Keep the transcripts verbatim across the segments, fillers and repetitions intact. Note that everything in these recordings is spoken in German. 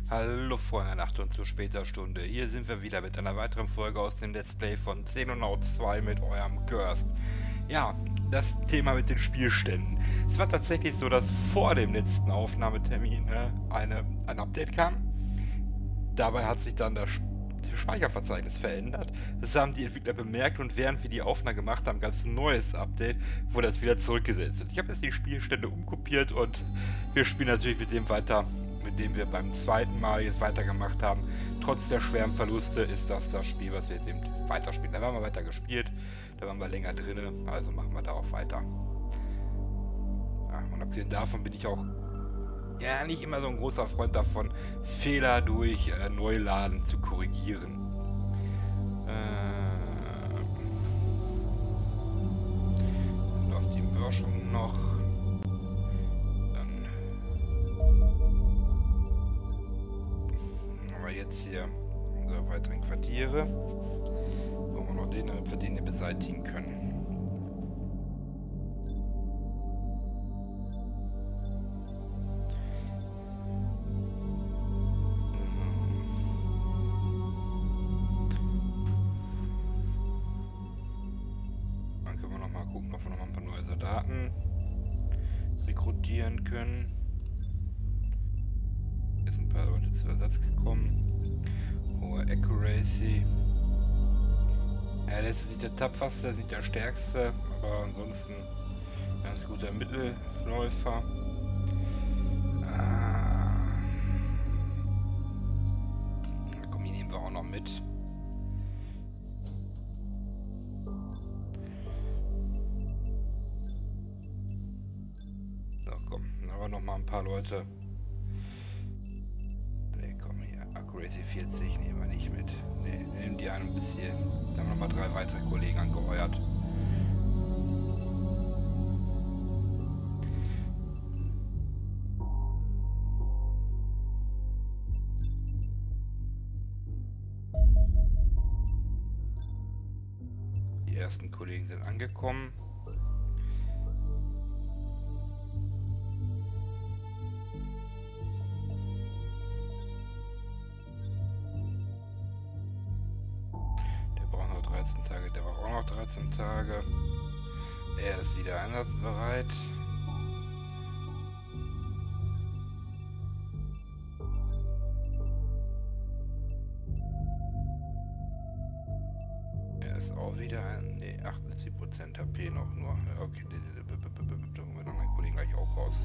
Hallo Freunde der Nacht und zu später Stunde. Hier sind wir wieder mit einer weiteren Folge aus dem Let's Play von Xenonauts zwei mit eurem Gerst. Ja, das Thema mit den Spielständen. Es war tatsächlich so, dass vor dem letzten Aufnahmetermin äh, eine, ein Update kam. Dabei hat sich dann das Speicherverzeichnis verändert. Das haben die Entwickler bemerkt und während wir die Aufnahme gemacht haben, gab es ein neues Update, wo das wieder zurückgesetzt wird. Ich habe jetzt die Spielstände umkopiert und wir spielen natürlich mit dem weiter, mit dem wir beim zweiten Mal jetzt weitergemacht haben. Trotz der schweren Verluste ist das das Spiel, was wir jetzt eben weiterspielen. Da waren wir weiter gespielt, da waren wir länger drin, also machen wir darauf weiter. Ja, und abgesehen davon bin ich auch ja nicht immer so ein großer Freund davon, Fehler durch äh, Neuladen zu korrigieren. Äh, dann läuft die Börschung noch. Dann haben wir jetzt hier unsere weiteren Quartiere, wo wir noch den, damit wir den hier beseitigen können. Soldaten rekrutieren können. Hier sind ein paar Leute zu Ersatz gekommen. Hohe Accuracy. Ja, der ist nicht der tapferste, der ist nicht der stärkste, aber ansonsten ganz guter Mittelläufer. Ah. Komm, die nehmen wir auch noch mit. Noch mal ein paar Leute. Ne, komm hier. Accuracy vierzig nehmen wir nicht mit. Ne, nehmen die ein bisschen. Da haben wir noch mal drei weitere Kollegen angeheuert. Die ersten Kollegen sind angekommen. Tage, der braucht auch noch dreizehn Tage. Er ist wieder einsatzbereit. Er ist auch wieder ein. Ne, achtundsiebzig Prozent H P noch nur. Okay, da holen wir noch meinen Kollegen gleich auch raus.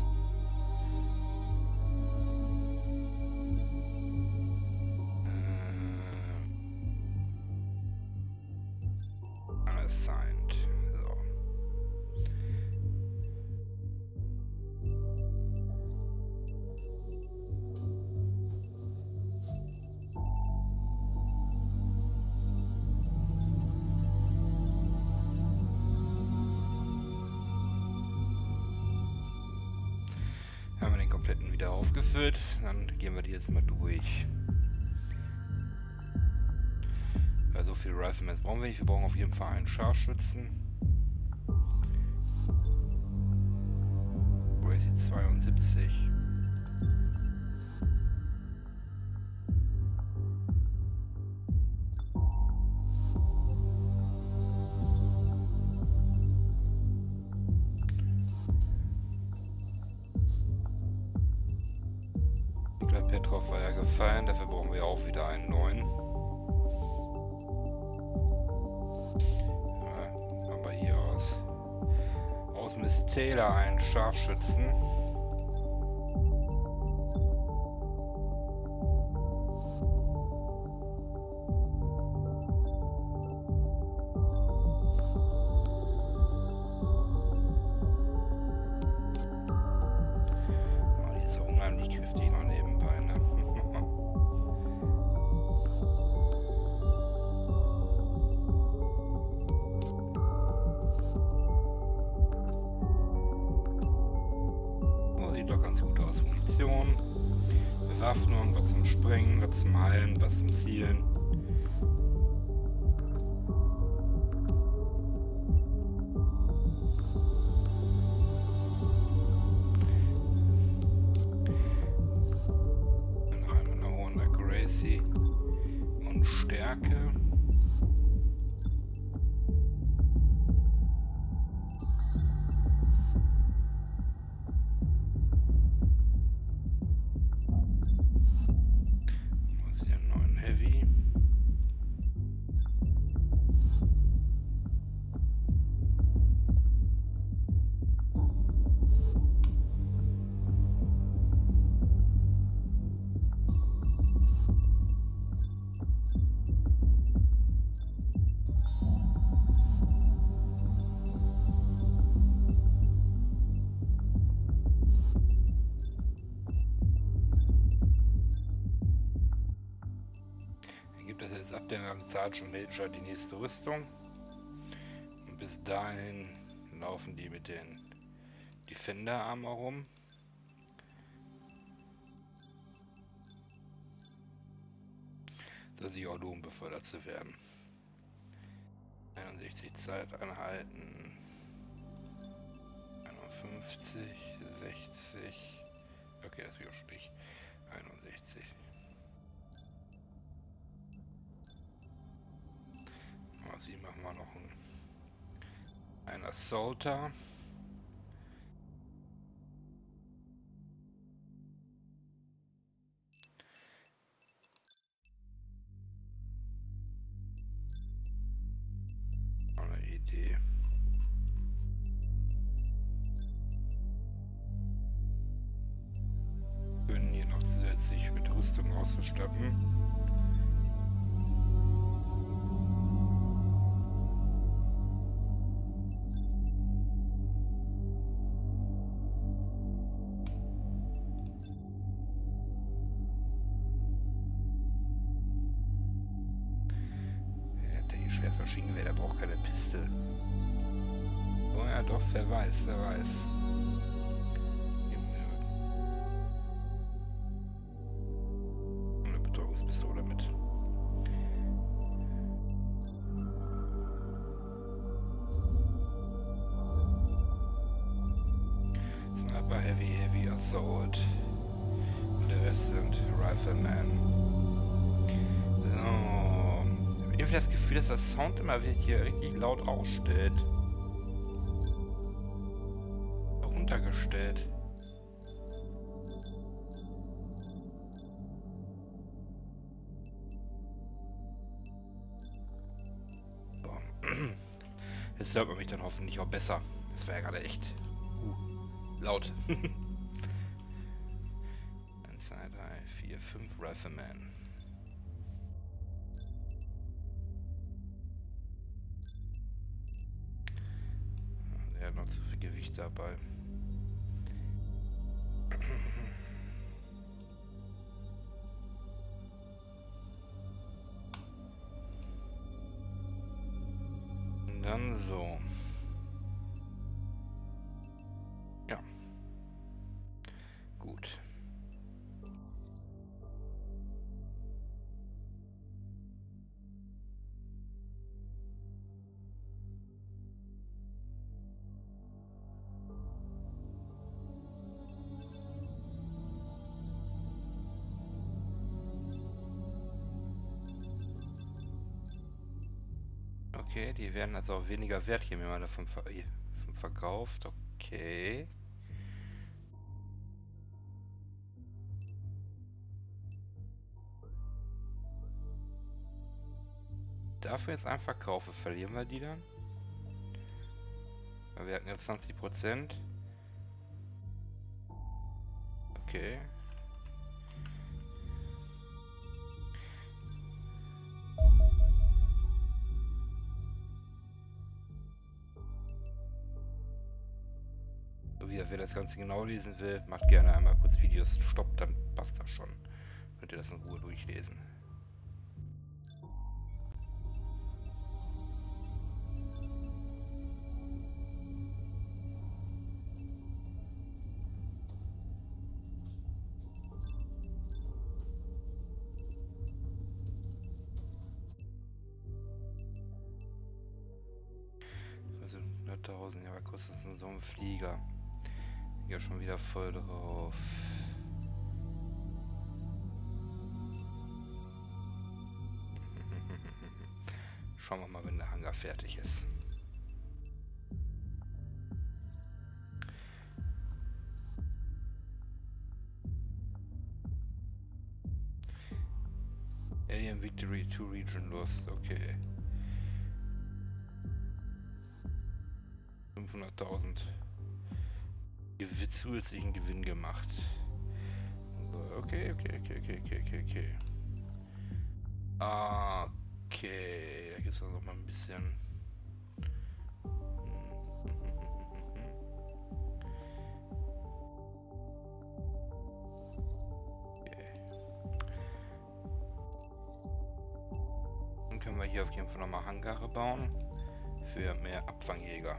Wieder aufgefüllt, dann gehen wir die jetzt mal durch. Ja, so viel Riflemen brauchen wir nicht, wir brauchen auf jeden Fall einen Scharfschützen. Wo ist die zweiundsiebzig? Petrov war ja gefallen, dafür brauchen wir auch wieder einen neuen. Ja, haben wir hier aus, aus Miss Taylor einen Scharfschützen. Bewaffnung, was zum Sprengen, was zum Heilen, was zum Zielen. Stärke. Gibt es jetzt ab der Rang Sergeant Major die nächste Rüstung. Und bis dahin laufen die mit den Defender Armor rum. Soll sich auch lohnen, befördert zu werden. einundsechzig Zeit anhalten. einundfünfzig, sechzig. Okay, das ist sprich einundsechzig. Aus ihm machen wir noch einen, einen Assaulter. Eine Idee. Wir können hier noch zusätzlich mit Rüstung auszustatten. Maschinengewehr, der braucht keine Piste. Oh ja, doch, wer weiß, wer weiß. Eine Betäubungspistole mit. Sniper, Heavy, Heavy Assault. Und der Rest sind Rifleman. So. Irgendwie das Gefühl, dass der Sound immer wieder hier richtig laut ausstellt. Runtergestellt. So. Jetzt hört man mich dann hoffentlich auch besser. Das war ja gerade echt uh, laut. eins, zwei, drei, vier, fünf Rifleman. Er hat noch zu viel Gewicht dabei. Und dann so. Ja. Gut. Okay, die werden also auch weniger wert hier, wenn man davon ver von verkauft. Okay. Dafür jetzt einen verkaufe, verlieren wir die dann? Weil wir hatten jetzt zwanzig Prozent. Okay. Wer das Ganze genau lesen will, macht gerne einmal kurz Videos Stopp, dann passt das schon. Könnt ihr das in Ruhe durchlesen. Also hunderttausend, ja, was kostet so ein Flieger? Ja, schon wieder voll drauf. Schauen wir mal, wenn der Hangar fertig ist. Alien Victory to Region lost, okay. fünfhunderttausend zusätzlichen Gewinn gemacht. Okay, okay, okay, okay, okay, okay, okay. Okay, da gibt es noch mal ein bisschen. Okay. Dann können wir hier auf jeden Fall nochmal Hangare bauen für mehr Abfangjäger.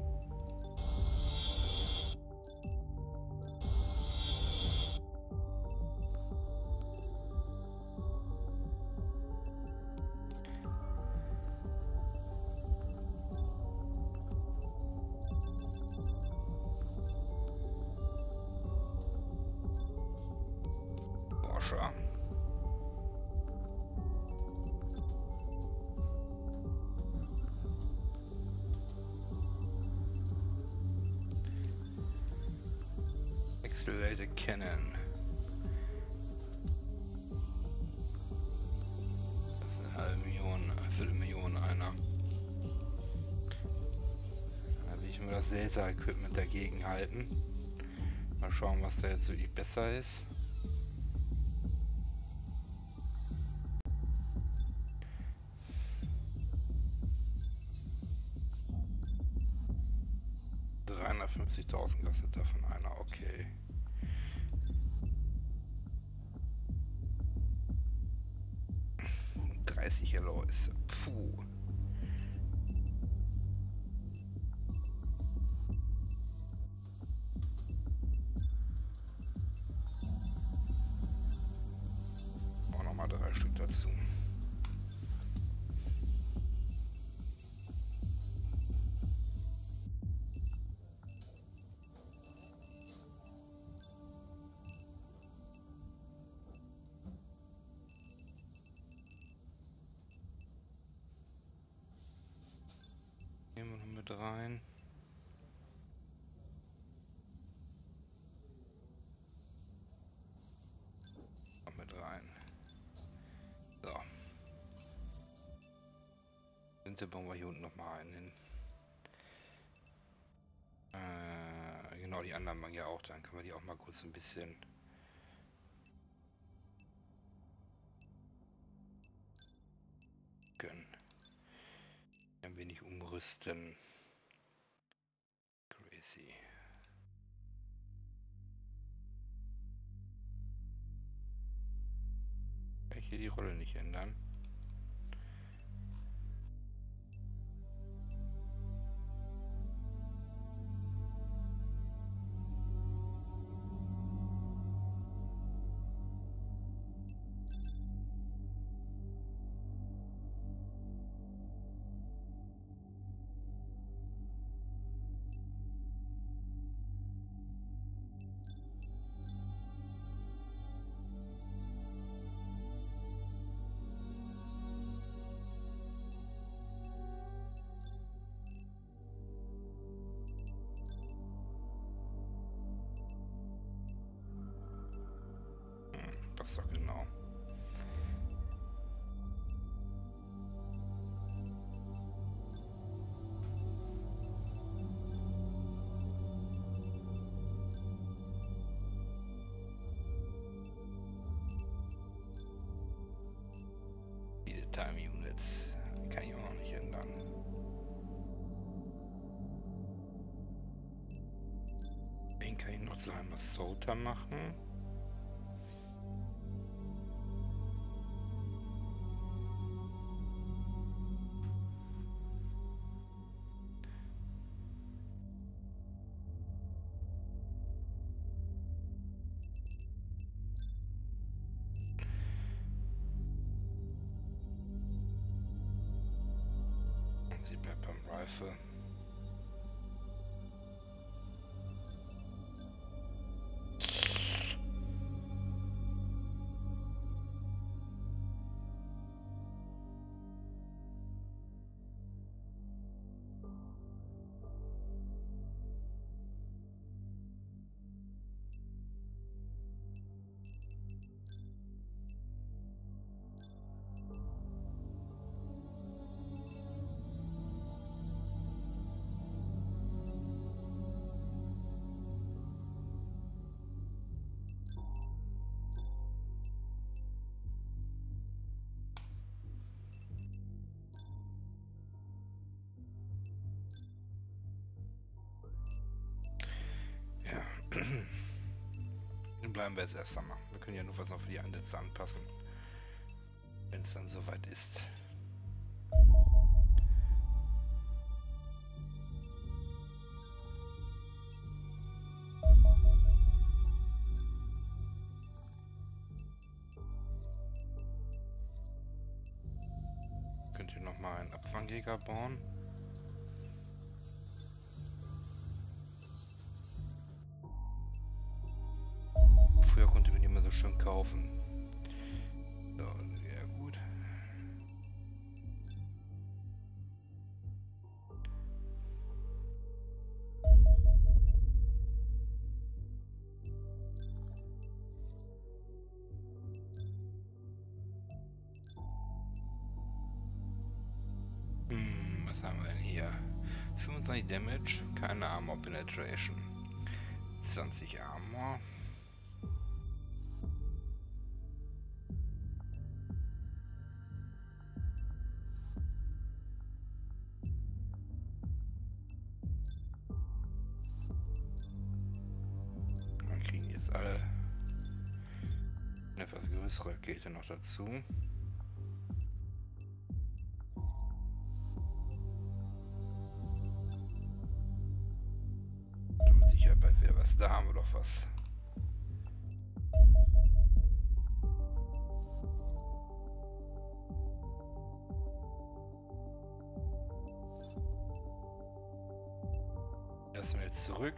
Accelerator Cannon. Das ist eine halbe Million, eine Viertelmillion einer. Da will ich mir das Laser-Equipment dagegen halten. Mal schauen, was da jetzt wirklich besser ist. dreihundertfünfzigtausend kostet davon einer, okay. dreißig Alloys. Puh. Auch nochmal drei Stück dazu. Nehmen wir noch mit rein. Noch mit rein. So. Sind bauen wir hier unten noch mal einen hin. Äh, genau, die anderen machen ja auch. Dann können wir die auch mal kurz ein bisschen gönnen. Ein wenig umrüsten. Crazy. Kann ich hier die Rolle nicht ändern? Das doch genau. Diese Time Units kann ich auch noch nicht ändern. Wen kann ich noch zu einem Sota machen? Sie bleibt beim Rifle. bleiben wir jetzt erst einmal. Wir können ja nur was noch für die Einsätze anpassen. Wenn es dann soweit ist. Könnt ihr noch mal einen Abfangjäger bauen? Früher konnte man die immer so schön kaufen. So, sehr gut. Hm, was haben wir denn hier? fünfundzwanzig Damage, keine Armor Penetration. zwanzig Armor. Dann kriegen jetzt alle eine etwas größere Rakete noch dazu. Mit Sicherheit bald wieder was. Da haben wir doch was. Lassen wir jetzt zurück.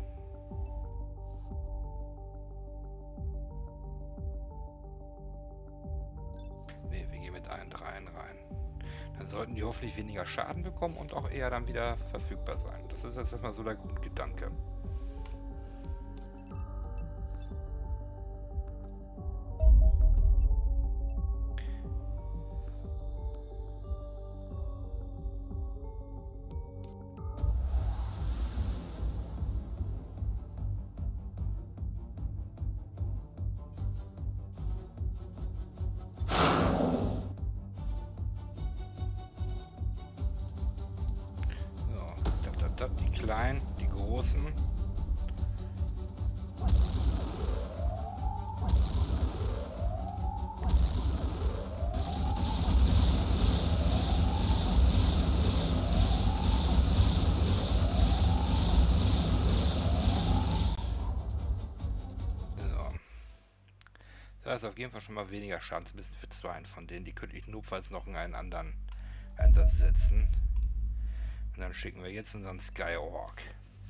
Ne, wir gehen mit allen dreien rein. Dann sollten die hoffentlich weniger Schaden bekommen und auch eher dann wieder verfügbar sein. Das ist jetzt erstmal so der Grundgedanke. Die kleinen, die großen. So. Da ist auf jeden Fall schon mal weniger Schaden, ein bisschen für zwei von denen. Die könnte ich notfalls noch in einen anderen Einsatz setzen. Und dann schicken wir jetzt unseren Skyhawk.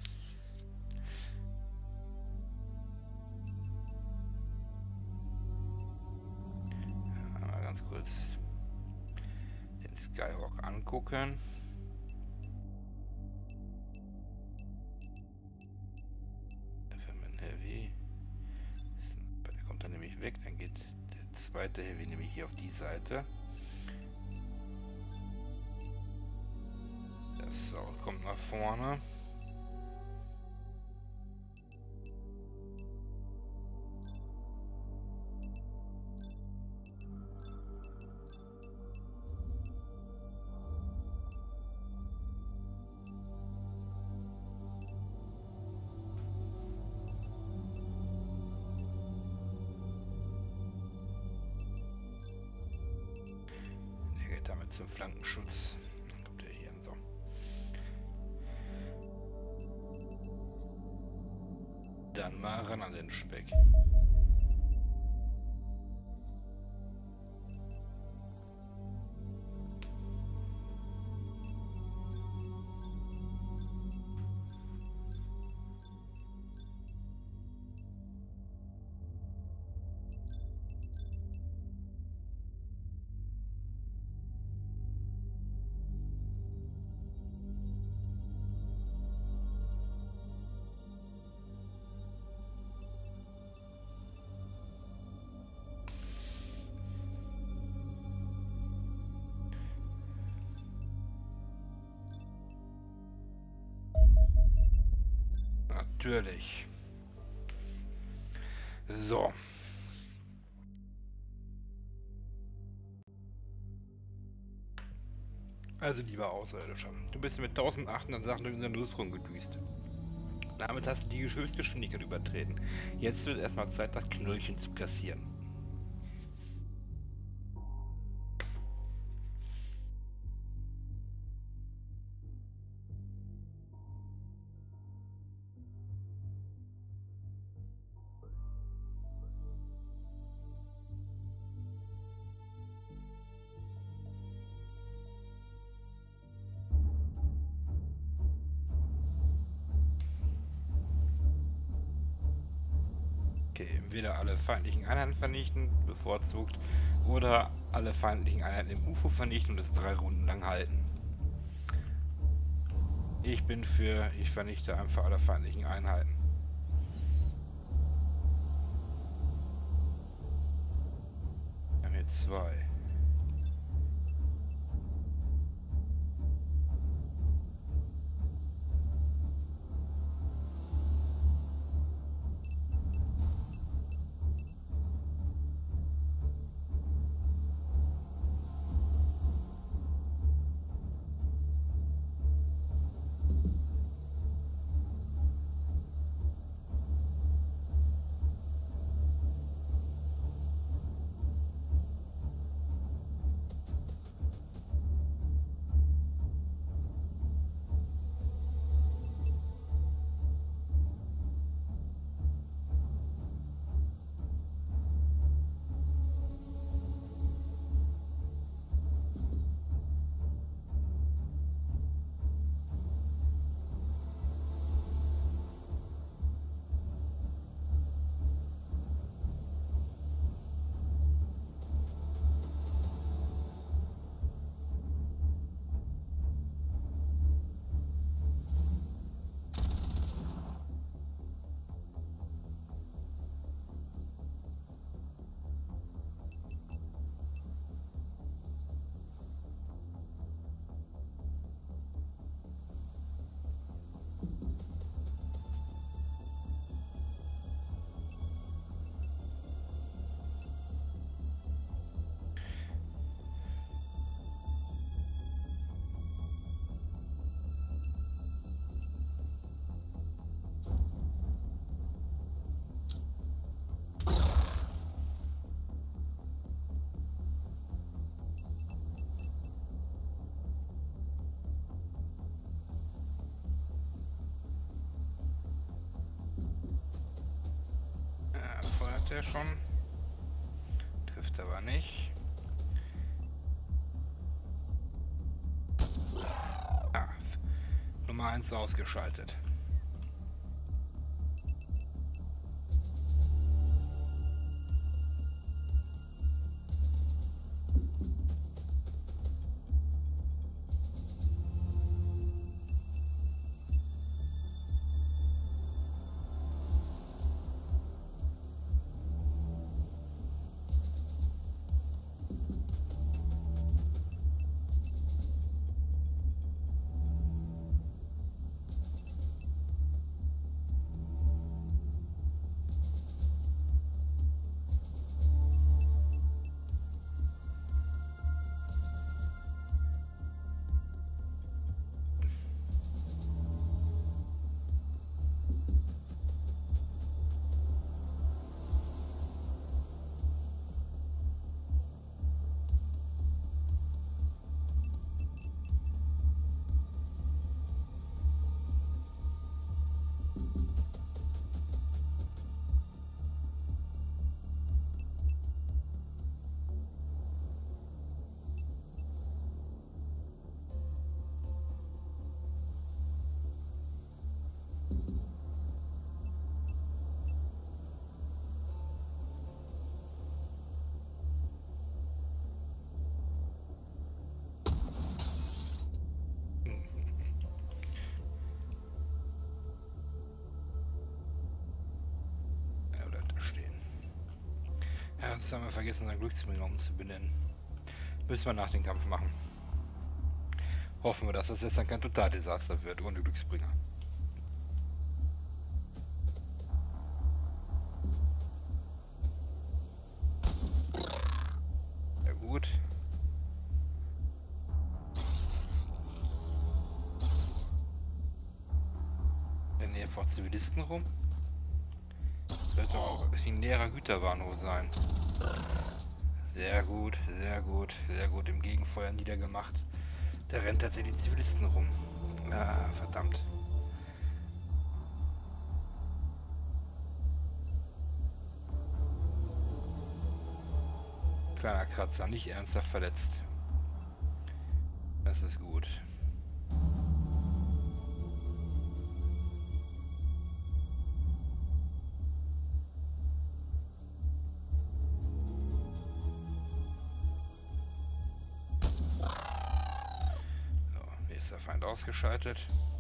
Ja, mal ganz kurz den Skyhawk angucken. Dafür mit dem Heavy. Der kommt dann nämlich weg. Dann geht der zweite Heavy nämlich hier auf die Seite. So, kommt nach vorne. Der geht damit zum Flankenschutz. Dann kommt er hier so. Dann mal ran an den Speck. Natürlich. So. Also lieber Außerirdischer, du bist mit tausendachthundert Sachen durch unseren Luftraum gedüst. Damit hast du die Höchstgeschwindigkeit übertreten. Jetzt wird erstmal Zeit, das Knöllchen zu kassieren. Entweder alle feindlichen Einheiten vernichten, bevorzugt, oder alle feindlichen Einheiten im U F O vernichten und es drei Runden lang halten. Ich bin für, ich vernichte einfach alle feindlichen Einheiten. Wir haben hier zwei. Der schon. Trifft aber nicht. Ah, Nummer eins ausgeschaltet. Jetzt haben wir vergessen, unseren Glücksbringer umzubenennen. Müssen wir nach dem Kampf machen. Hoffen wir, dass das jetzt dann kein Totaldesaster wird ohne Glücksbringer. Ja gut. In der Zivilisten rum? Das wird doch ein leerer Güterbahnhof sein. Sehr gut, sehr gut, sehr gut. Im Gegenfeuer niedergemacht. Da rennt tatsächlich die Zivilisten rum. Ah, verdammt. Kleiner Kratzer, nicht ernsthaft verletzt. Das ist gut. So, nächster Feind ausgeschaltet.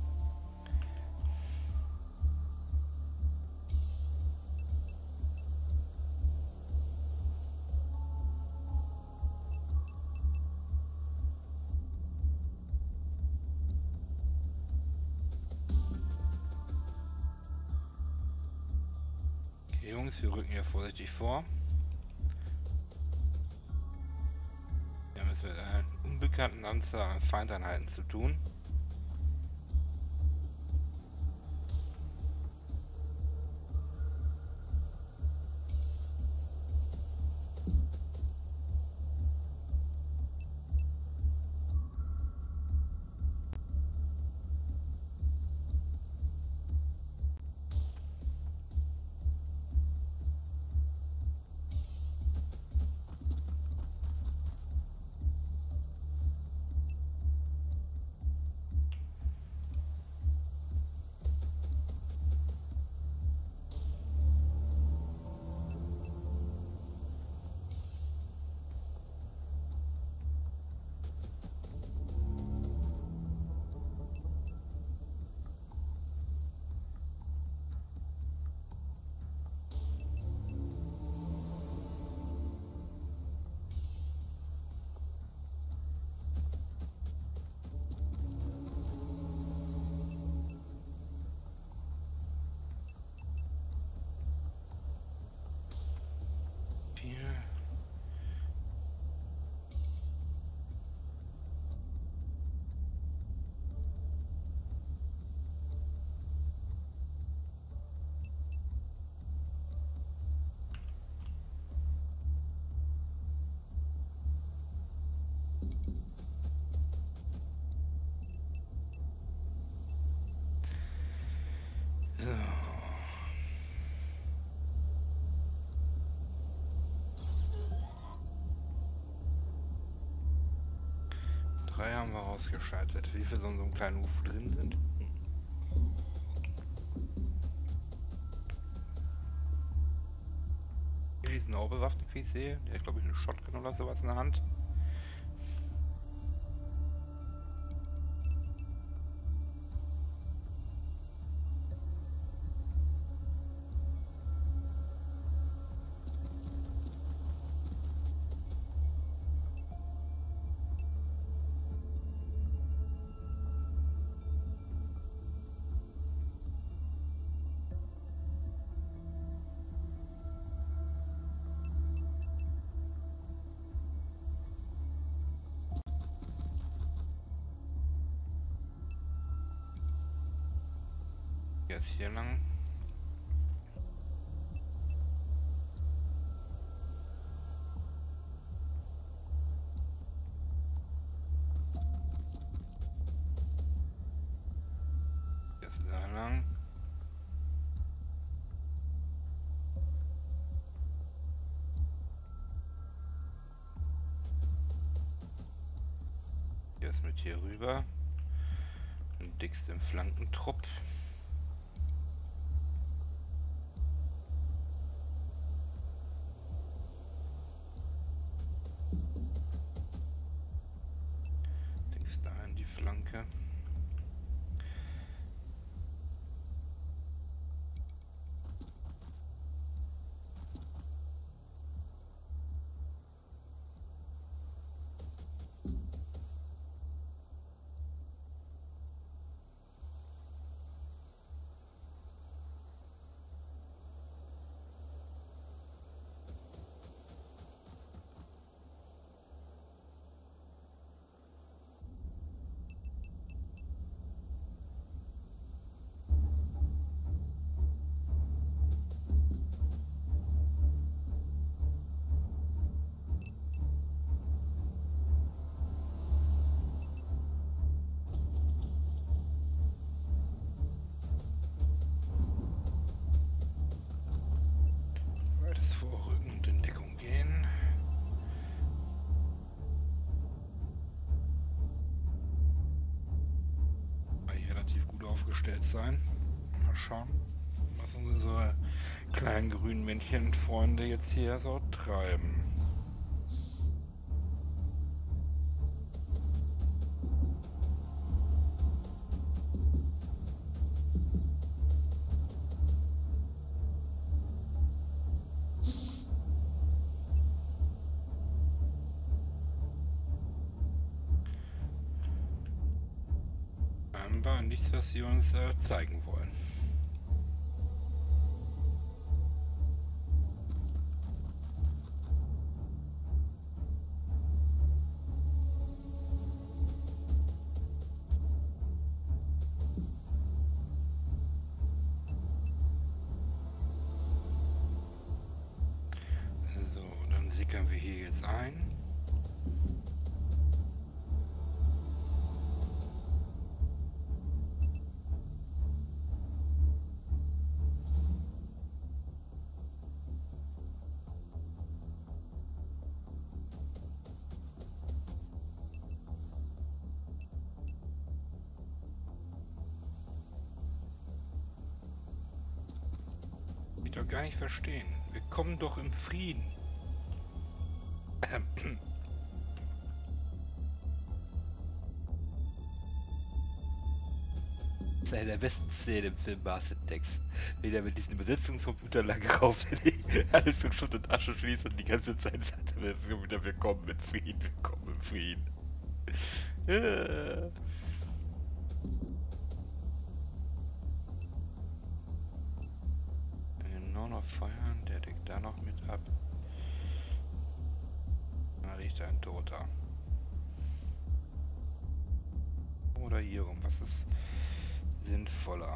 Jungs, wir rücken hier vorsichtig vor. Wir haben es mit einer unbekannten Anzahl an Feindeinheiten zu tun. Hier. So. Drei haben wir ausgeschaltet. Wie viele so in so einem kleinen U F O drin sind? Hier ist ein auch bewaffnet, wie ich sehe. Der hat, glaube ich, eine Shotgun oder sowas in der Hand. Jetzt hier lang. Jetzt da lang. Jetzt mit hier rüber. Und dickst im Flankentrupp. Flanke. eingestellt sein. Mal schauen, was unsere kleinen grünen Männchen-Freunde jetzt hier so treiben. Scheinbar nichts, was sie uns äh, zeigen wollen. So, dann sickern wir hier jetzt ein. Ich doch gar nicht verstehen. Wir kommen doch im Frieden. Das ist eine der besten Szenen im Film Mars Attacks. Wenn er mit diesen Übersetzungscomputer lang gerauft alles in Schutt und Asche schließt und die ganze Zeit sagt er so wieder willkommen im Frieden, willkommen im Frieden. Ja. Genau noch feuern, der deckt da noch mit ab. Da liegt ein Toter. Oder hier rum, was ist sinnvoller?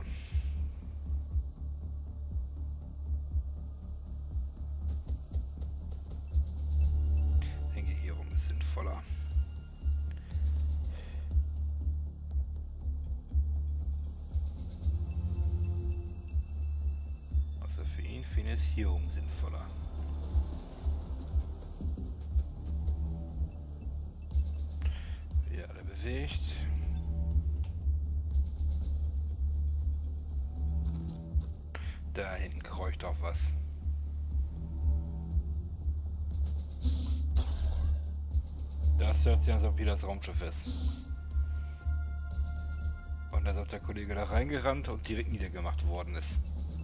Ich denke, hier rum ist sinnvoller. Also für ihn, für ihn ist hier rum sinnvoller. Wieder alle bewegt. Da hinten kreucht auch was. Das hört sich an, als ob hier das Raumschiff ist. Und als ob der Kollege da reingerannt und direkt niedergemacht worden ist.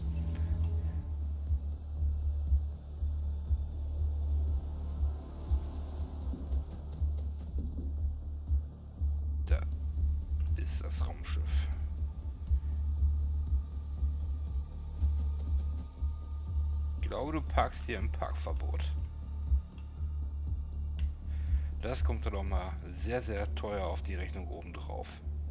Da ist das Raumschiff. Ich glaube, du parkst hier im Parkverbot. Das kommt dann auch mal sehr, sehr teuer auf die Rechnung oben drauf.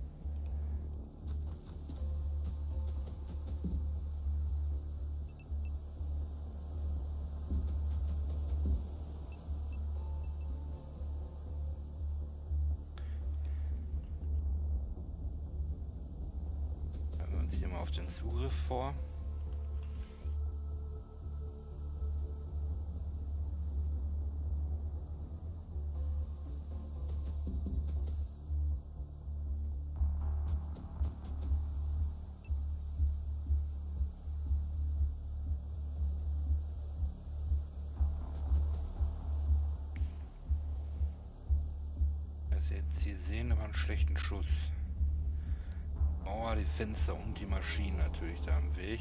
Stellen wir uns hier mal auf den Zugriff vor. Sie sehen aber einen schlechten Schuss. Mauer, die Fenster und die Maschinen natürlich da am Weg.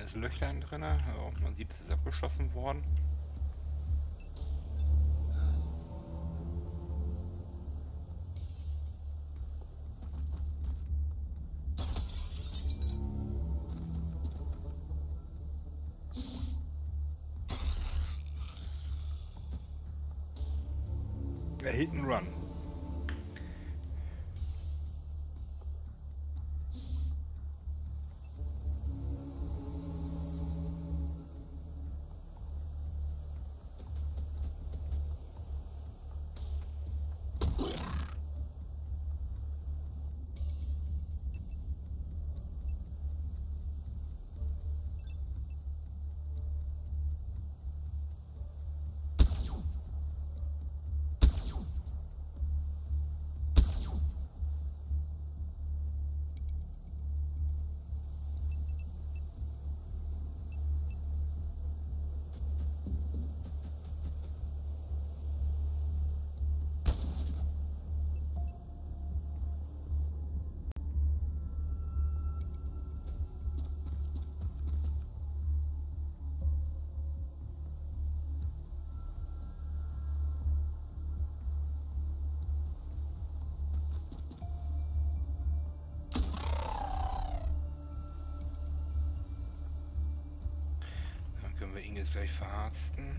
kleines Löchlein drin. Ja, man sieht, es ist abgeschlossen worden. Hit and Run. Können wir ihn jetzt gleich verarzten?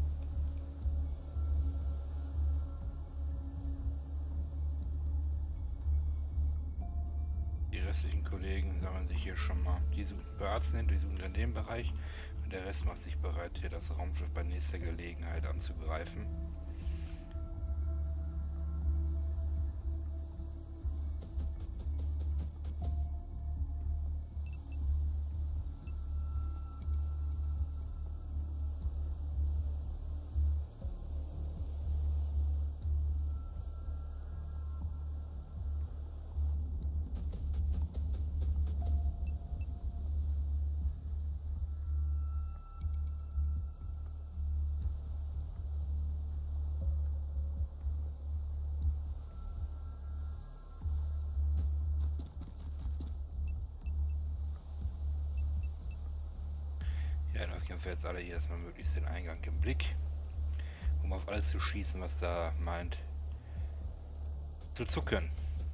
Die restlichen Kollegen sammeln sich hier schon mal. Die suchen verarzten, die suchen in dem Bereich und der Rest macht sich bereit, hier das Raumschiff bei nächster Gelegenheit anzugreifen. Ja, dann haben wir jetzt alle hier erstmal möglichst den Eingang im Blick, um auf alles zu schießen, was da meint zu zucken.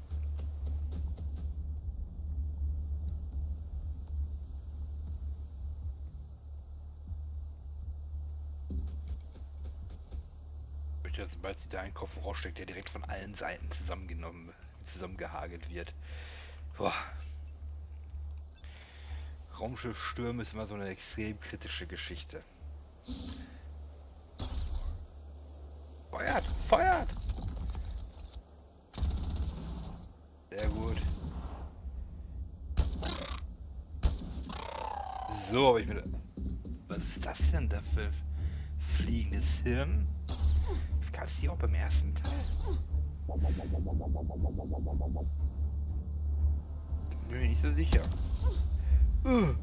Ich möchte, dass sobald sie da einen Kopf raussteckt, der direkt von allen Seiten zusammengenommen, zusammengehagelt wird. Boah. Raumschiffstürme ist immer so eine extrem kritische Geschichte. Feuert! Feuert! Sehr gut. So, habe ich mir... Was ist das denn da für fliegendes Hirn? Gab es die auch beim ersten Teil? Bin mir nicht so sicher. Uh.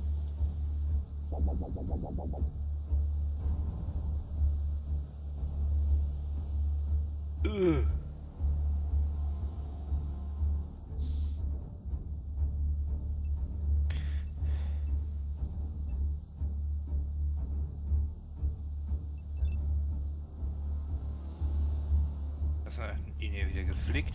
Uh. Das hat ihn hier wieder geflickt.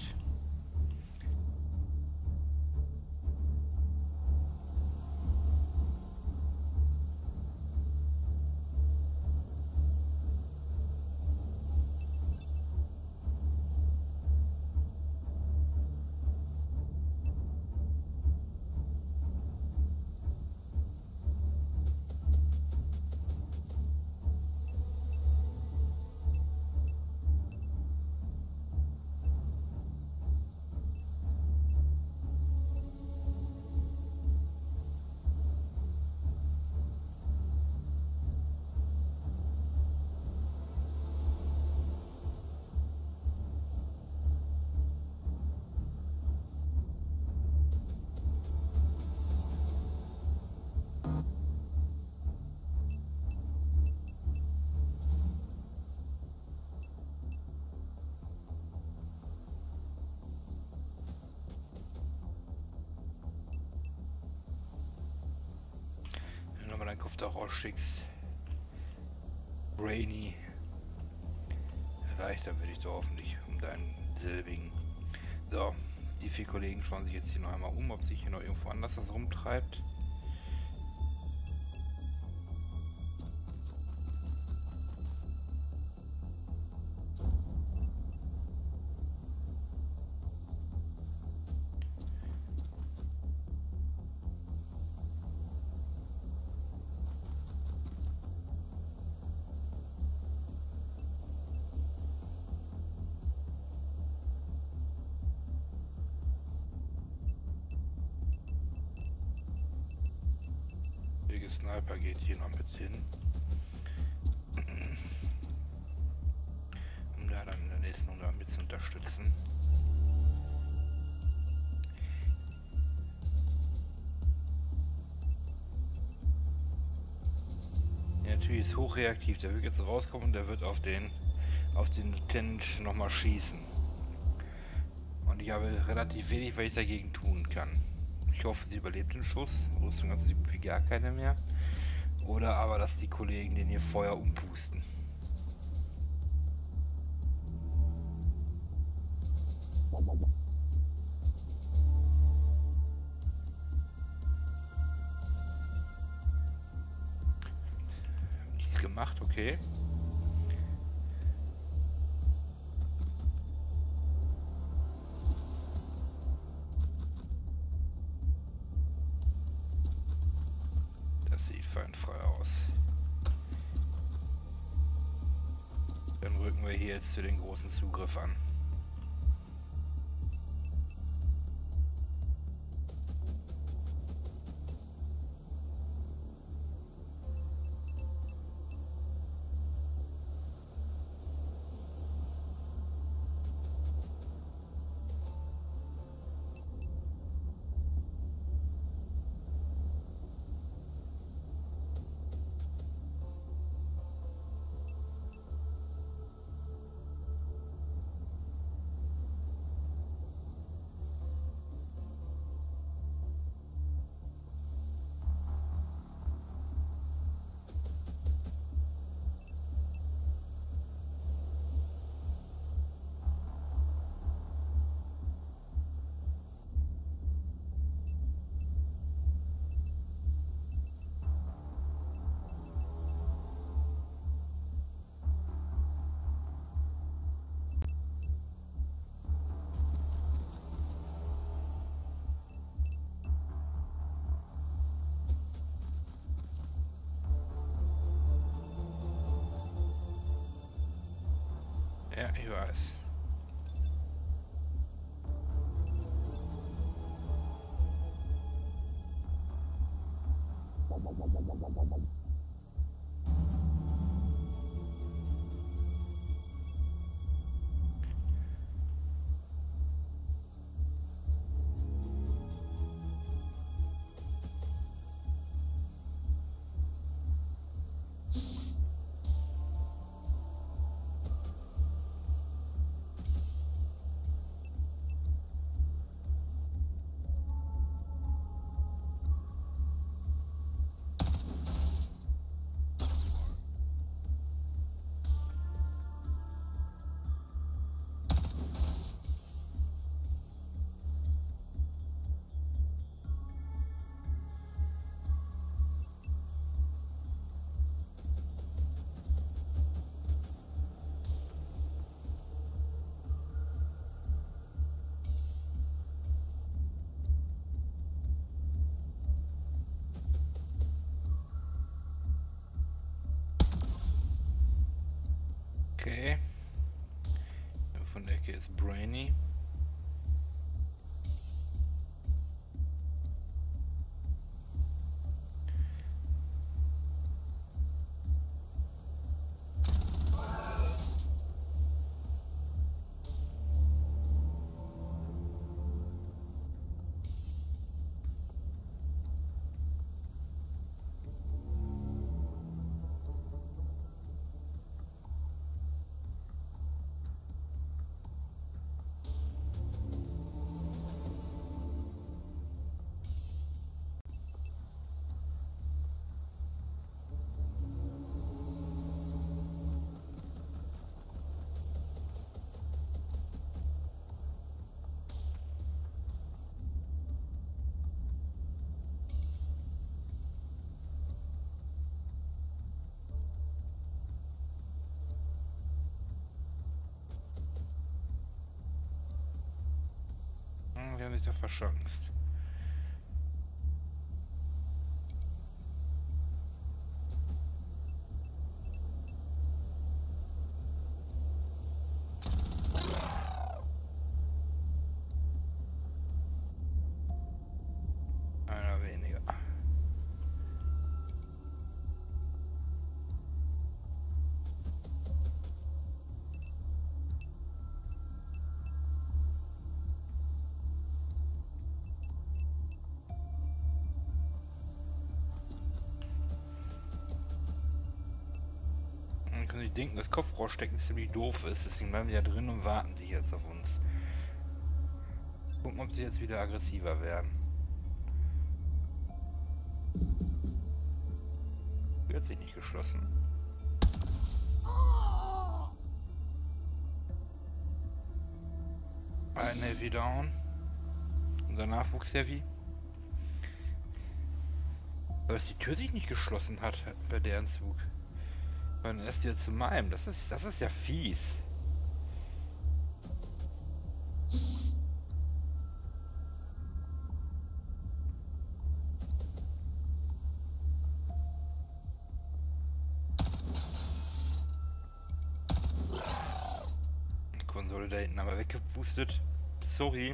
doch rausschickst. Brainy. Leichter werde ich doch hoffentlich um deinen selbigen. So, die vier Kollegen schauen sich jetzt hier noch einmal um, ob sich hier noch irgendwo anders was rumtreibt. Sniper geht hier noch mit hin, um da dann in der nächsten Runde mit zu unterstützen. Ja, natürlich ist hochreaktiv, der wird jetzt rauskommen und der wird auf den auf den Lieutenant nochmal schießen. Und ich habe relativ wenig, was ich dagegen tun kann. Ich hoffe, sie überlebt den Schuss. Rüstung hat sie wie gar keine mehr. Oder aber, dass die Kollegen den ihr Feuer umpusten. Nichts gemacht, okay. Frei aus. Dann rücken wir hier jetzt für den großen Zugriff an. Ja, ich weiß. Okay. Von der Ecke ist Brainy. haben sich doch verschanzt. Einer weniger. Dann können Sie denken, dass Kopfrohrstecken ziemlich doof ist, deswegen bleiben sie ja drin und warten sie jetzt auf uns. Gucken, ob sie jetzt wieder aggressiver werden. Wird sich nicht geschlossen. Ein Heavy down. Unser Nachwuchs-Heavy. Weil dass die Tür sich nicht geschlossen hat bei deren Zug. Dann erst wieder zu meinem. Das ist, das ist ja fies. Die Konsole da hinten aber weggepustet. Sorry.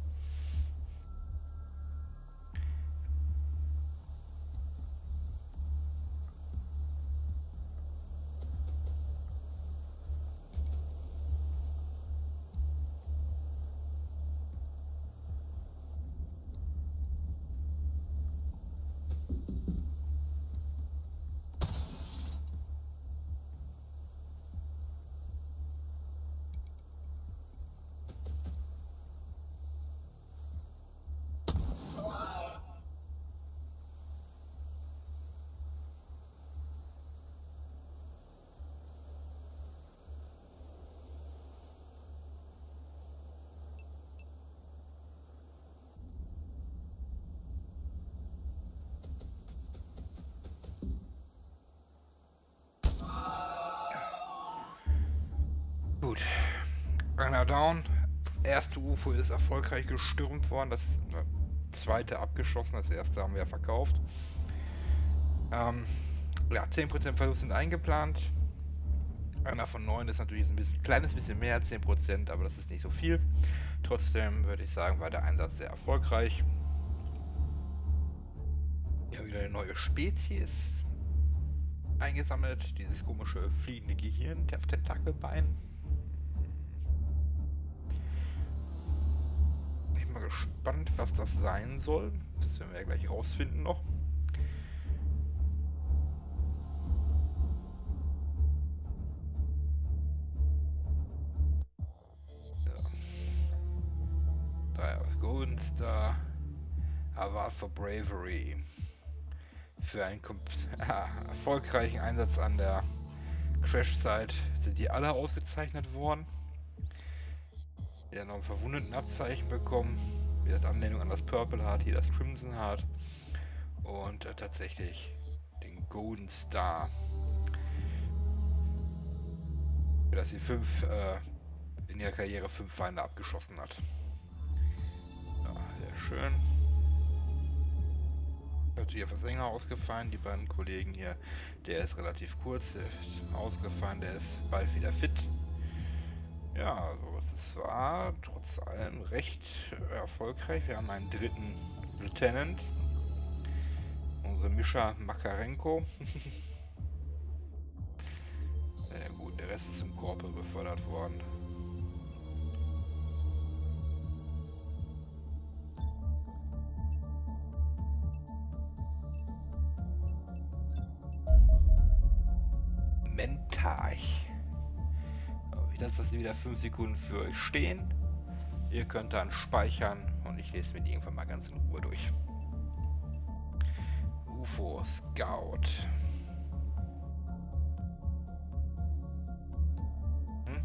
Gut. Einer down. Erste U F O ist erfolgreich gestürmt worden. Das äh, zweite abgeschossen. Das erste haben wir verkauft. Ähm, ja, zehn Prozent Verlust sind eingeplant. Einer von neun ist natürlich ein bisschen, kleines bisschen mehr, zehn Prozent, aber das ist nicht so viel. Trotzdem würde ich sagen, war der Einsatz sehr erfolgreich. Ja, wieder eine neue Spezies eingesammelt. Dieses komische fliegende Gehirn, der auf Tentakelbein. Ich bin mal gespannt, was das sein soll. Das werden wir ja gleich rausfinden noch. Golden Star Award for Bravery. Für einen äh, erfolgreichen Einsatz an der Crash-Site sind die alle ausgezeichnet worden. Die haben noch ein Verwundetenabzeichen bekommen. Wie das Anlehnung an das Purple Heart, hier das Crimson Heart. Und äh, tatsächlich den Golden Star. Für dass sie fünf äh, in ihrer Karriere fünf Feinde abgeschossen hat. Sehr schön. Natürlich etwas länger ausgefallen. Die beiden Kollegen hier, der ist relativ kurz, der ist ausgefallen, der ist bald wieder fit. Ja, also es war trotz allem recht erfolgreich. Wir haben einen dritten Lieutenant. Unsere Mischa Makarenko. Sehr gut, der Rest ist zum Korporal befördert worden. Ich lasse das wieder fünf Sekunden für euch stehen. Ihr könnt dann speichern und ich lese mir die irgendwann mal ganz in Ruhe durch. U F O Scout. Hm?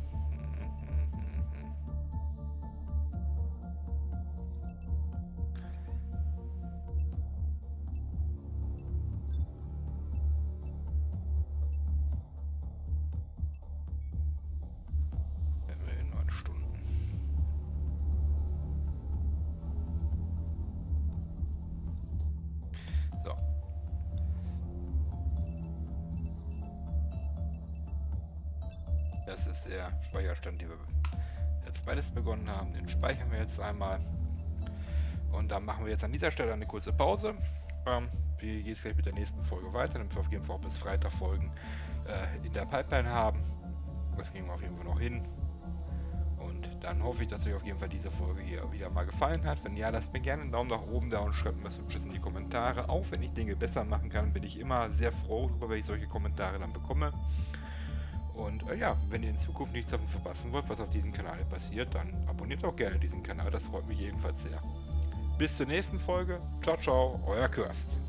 das ist der Speicherstand, den wir als zweites begonnen haben. Den speichern wir jetzt einmal. Und dann machen wir jetzt an dieser Stelle eine kurze Pause. Ähm, wir gehen jetzt gleich mit der nächsten Folge weiter, damit wir auf jeden Fall auch bis Freitag Folgen äh, in der Pipeline haben. Das ging auf jeden Fall noch hin. Und dann hoffe ich, dass euch auf jeden Fall diese Folge hier wieder mal gefallen hat. Wenn ja, lasst mir gerne einen Daumen nach oben da und schreibt mir was Hübsches in die Kommentare. Auch wenn ich Dinge besser machen kann, bin ich immer sehr froh darüber, wenn ich solche Kommentare dann bekomme. Und äh, ja, wenn ihr in Zukunft nichts davon verpassen wollt, was auf diesem Kanal passiert, dann abonniert auch gerne diesen Kanal. Das freut mich jedenfalls sehr. Bis zur nächsten Folge. Ciao, ciao, euer Körst.